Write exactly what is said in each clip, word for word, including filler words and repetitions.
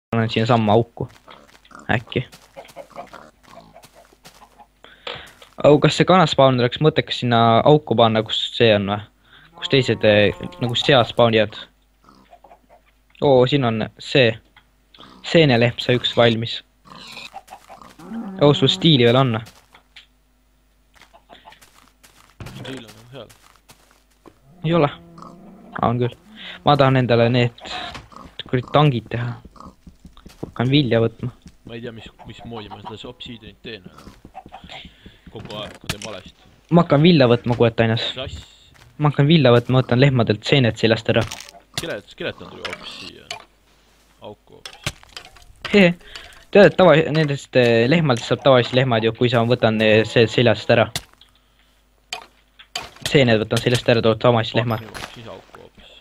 panen sinna samma auku. Äkki. Aga kas see kanaspawn oleks mõttekas sinna auku panna, kus see on või? Kus teised nagu sead spawnijad? Oo, siin on see. Seenelehm sai üks valmis. Oo, sul stiili veel on. Stiil on seal. Ei ole. On küll. Ma tahan endale need tangid teha. Hakkan vilja võtma. Ma ei tea, mis, mis moodi ma seda obsidianit teen. Kogu aeg, kui teen valesti. Ma hakkan vilja võtma, kuetainas. Sass. Ma hakkan vilja võtma, võtan lehmadelt seened seljast ära. Skelet, skeleton tuli hoopis siia. Auku hoopis. Hehe. Tead, et tava, nendest lehmadest saab tavaliselt lehmad ju, kui sa võtan see seljast ära. Seened võtan seljast ära, tood samasid lehmad. Siis auku hoopis.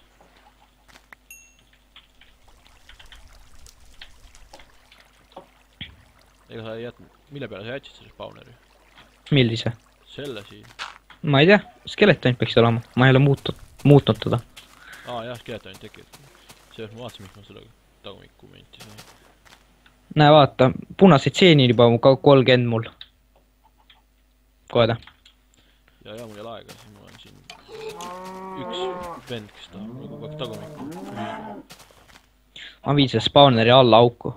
Ega sa ei jätnud, mille peale sa jätsid selle spawneri? Millise? Selle siin. Ma ei tea, skeletonid peaks olema. Ma ei ole muutnud, muutnud teda. Aa jah, skeletonid tekib. Sellest ma vaatasin, mis ma selle tagumikku menti sain. Näe, vaata, punaseid seeni juba kolmkümmend mul. Koeda. Ja, ja mul ei ole aega, siis mul on siin üks vend, kes tahab mul kogu aeg tagumikku müüa. Ma viin selle spawneri alla auku.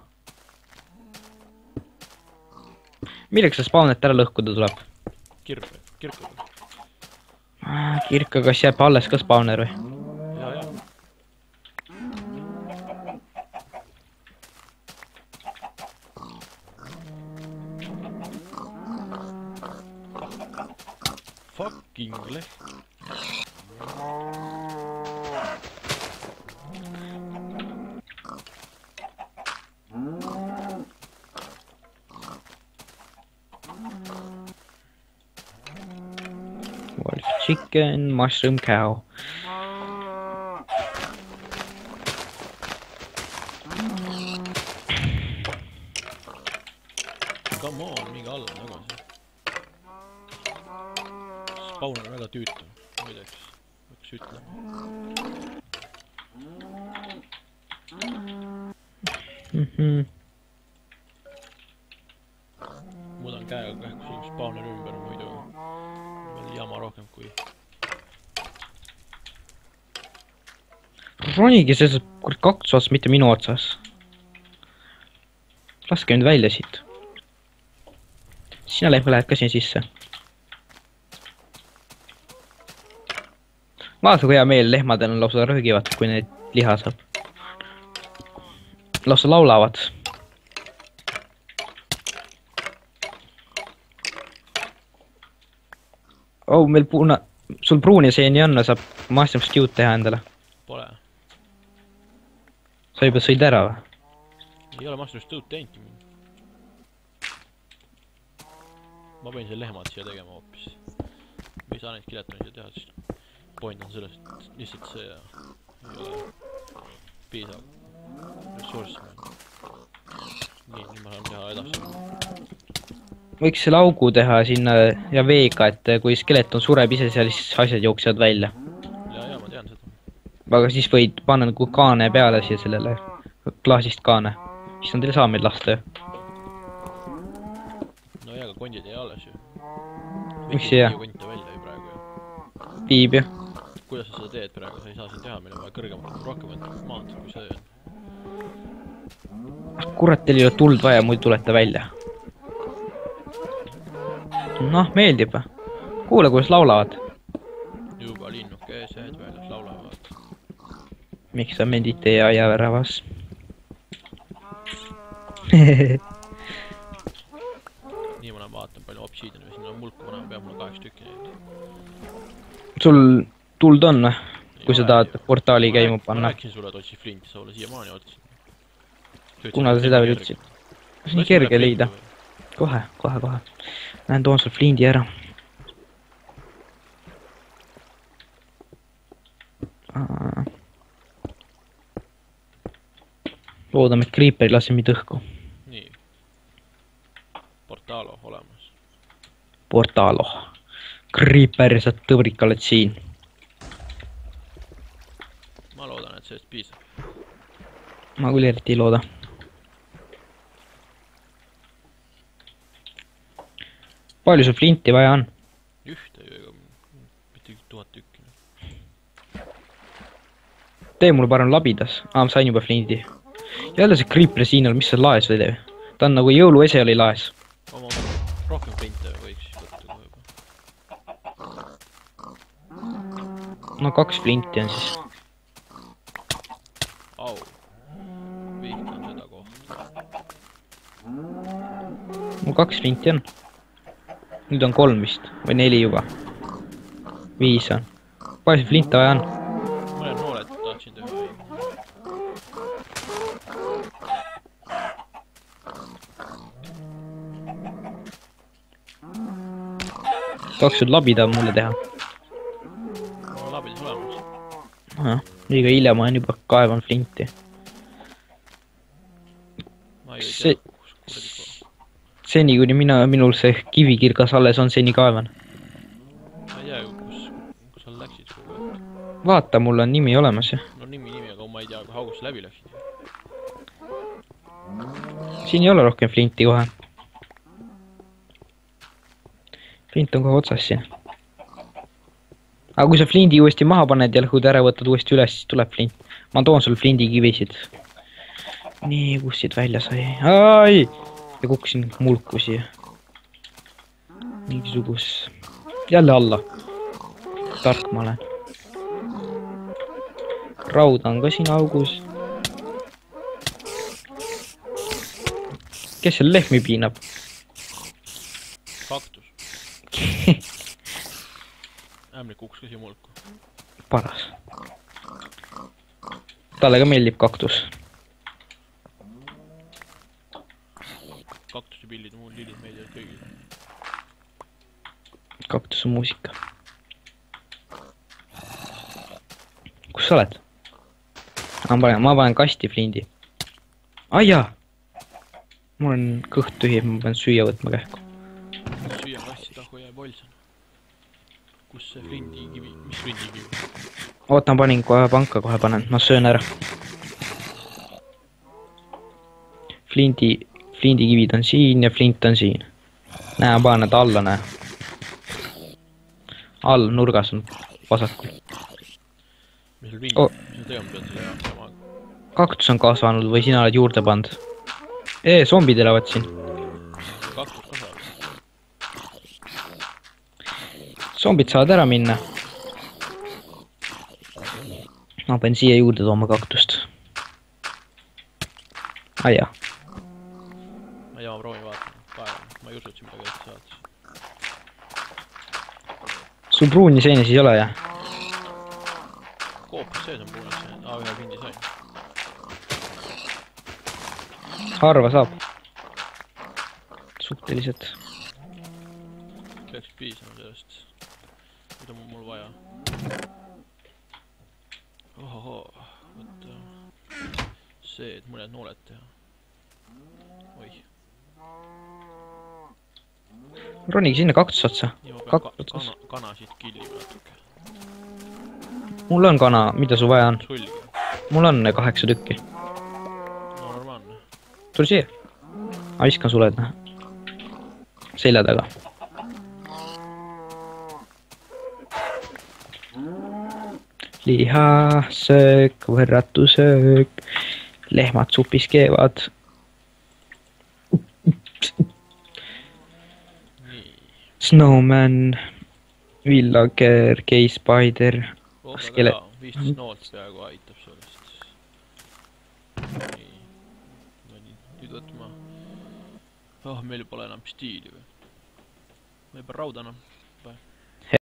Milleks see spawnet ära lõhkuda tuleb? Kirve, kirkuda. Kirka, kas jääb alles ka spawner või? Ja, ja. Fucking leht. Wolf chicken, mushroom cow. Come on, minge alla tagasi. Spawn on väga tüütu, milleks peaks ütlema. Mhm. Muudan käega kähku spawner ümber, muidu meil jama rohkem kui... Ronigi see kaks otsas, mitte minu otsas. Laske nüüd välja siit. Sina lehme lähed ka siin sisse. Vaata kui hea meel lehmadel on lausa röögivad, kui neid liha saab. Lausa laulavad. Oh, meil puuna... Sul pruuni seeni on, saab mushroom stew'd teha endale. Pole. Sa juba sõid ära või? Ei ole mushroom stew'd teinki mind. Ma pein selle lehmad siia tegema hoopis. Me ei saa neid skeletonid teha, siis point on sellest, et lihtsalt see ei ole piisav ressurss. Nii, nüüd ma saan teha edasi. Võiks selle augu teha sinna ja veega, et kui skeleton sureb ise seal, siis asjad jooksevad välja. Ja, ja, ma tean seda. Aga siis võid panna nagu kaane peale siia sellele klaasist kaane. Siis on teil saa meid lasta ju. No ja, aga kondid ei alles ju. Miks ei jää? Konte välja ju praegu ju. Viib ju. Kuidas sa seda teed praegu? Sa ei saa siin teha, meil on vaja kõrgemat, rohkem maad, kui see on. Kurat, teil ei ole tuld vaja, muidu tulete välja. Noh, meeldib. Kuule, kuidas laulavad. Juba linnukesed väljas laulavad. Miks sa mendid teie aiaväravas? Nii ma vaatan palju obsidiani või sinna mulku panema, peab mul kaheks tükki neid. Sul tuld on, kui sa tahad portaali käima panna? Ma rääkisin sulle, et otsi flinti, sa ole siiamaani otsin. Kuna sa seda veel ütlesid? See on nii kerge leida. Kohe, kohe, kohe. Lähen toon sul flindi ära. Loodame, et Creeper ei lase mind õhku. Nii. Portaalo olemas. Portaalo. Creeper, sa tõbrik oled siin. Ma loodan, et sellest piisab. Ma küll eriti ei looda. palju sul flinti vaja on? ühte ju, ega mitte tuhat tükki. tee mulle parem labidas. Aa, ma sain juba flindi. Jälle see creeper siin on, mis see laes või teeb? Ta on nagu jõuluese oli laes. oma rohkem flinte võiks siis võtta kohe juba. No kaks flinti on siis. Au. Vihkan seda kohta. Mul kaks flinti on. Nüüd on kolm vist. Või neli juba. Viis on. Palju flinte vaja on? Mõned nooled tahtsin teha. Taksud labida mulle teha. No labidis olemas. Ahah, liiga hilja ma olen juba kaevan flinti. Ma ei See- tea, kus kuradi koha. Seni kuni mina, minul see kivikirgas alles on, seni kaevan. Ma ei tea ju, kus, kus sa läksid kogu aeg. Vaata, mul on nimi olemas ju. No nimi, nimi, aga ma ei tea, kui haugust läbi läksid. Siin ei ole rohkem flinti kohe. Flint on kohe otsas siin. Aga kui sa flindi uuesti maha paned ja lõhud ära võtad uuesti üles, siis tuleb flint. Ma toon sul flindi kivisid. Nii, kus siit välja sai? Ai! Ja kukkusin mulku siia. Mingisugust... Jälle alla. Tark ma olen. Raud on ka siin augus. Kes seal lehmi piinab? Kaktus. Ämlik kukkus ka siia mulku. Paras. Talle ka meeldib kaktus. Kaktuse pillid, mul lillid meeldivad kõigile. Kaktus on muusika. Kus sa oled? Ma panen, ma panen kasti flindi. Ai jaa! Mul on kõht tühi, ma pean süüa võtma kähku. Süüa kassi tahu jääb olsan. Kus see flindi kivi, mis flindi kivi? Oota, ma panin kohe panka, kohe panen, ma söön ära. Flindi, flindi kivid on siin ja flint on siin. Näe, ma panen need alla, näe. All nurgas on vasakul. Mis sul flindi, Oh. mis sa tegema pead selle sama? Kaktus on kasvanud või sina oled juurde pannud? Ee, zombid elavad siin. Kaktus kasvab. Zombid saavad ära minna. Ma pean siia juurde tooma kaktust. Ai jah. Ma ei tea, ma proovin vaatama. Kaevan. Ma ei usu, et siin midagi ette saad. Sul pruuni seeni siis ei ole, jah? Koopis sees on puunas see. Aa, ühe flindi sain. Harva saab. Suhteliselt. Peaks piisama sellest. Mida on mul vaja? Ohohoo. Võtta. See, et mõned nooled teha. Oih. Ronigi sinna kaktuse otsa. Nii ma pean Kak- ka kana, kanasid killima natuke. Mul on kana, mida sul vaja on? Sulge. Mul on kaheksa tükki. No normaalne. Tule siia. Ma viskan sulle, et näha. Selja taga. Lihasöök, võrratu söök. Lehmad supis keevad. Nii. Snowman. Villager, Gay Spider. Oh, väga Skele- hea. viisteist noolt peaaegu aitab sellest. Nii. No nii, nüüd võtma. Oh, meil pole enam stiili või? Ma ei pea rauda enam.